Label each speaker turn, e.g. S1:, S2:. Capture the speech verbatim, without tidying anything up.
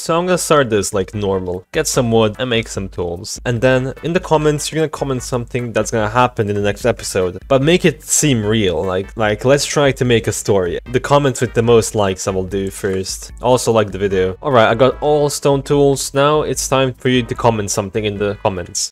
S1: So I'm gonna start this like normal, get some wood and make some tools. And then in the comments, you're gonna comment something that's gonna happen in the next episode, but make it seem real. Like, like let's try to make a story. The comments with the most likes I will do first. Also like the video. Alright, I got all stone tools. Now it's time for you to comment something in the comments.